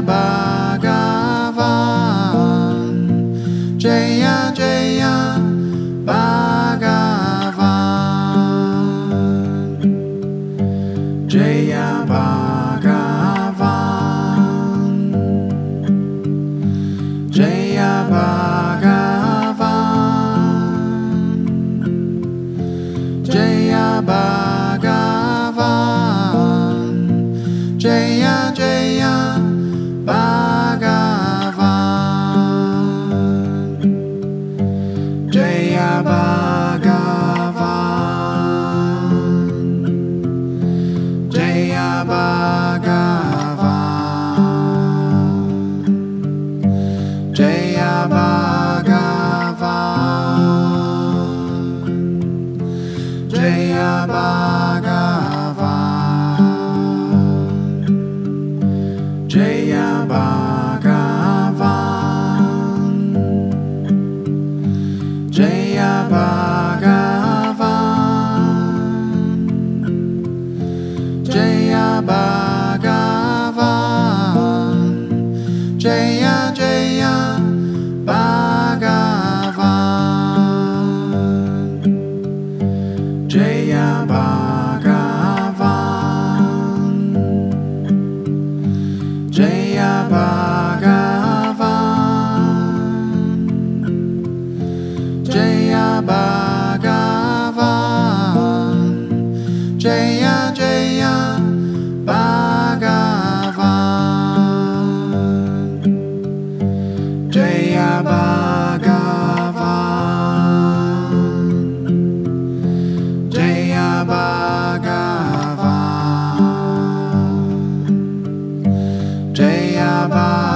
Bhagavan, Jaya Jaya Bhagavan, Jaya Bhagavan, Jaya Bhagavan, Jaya Bhagavan, Jaya Jaya Bhagavan, Jaya Bhagavan, Jaya Bhagavan, Jaya Bhagavan, Jaya Bhagavan, Jaya Bhagavan, Jaya Bhagavan, Jaya Bhagavan, Jaya Jaya Bhagavan, Jaya Bhagavan, Jaya Bhagavan, Jaya Bhagavan, Jaya Jaya Bhagavan, Jaya Bhagavan, Jaya Bhagavan, Jaya Bhagavan.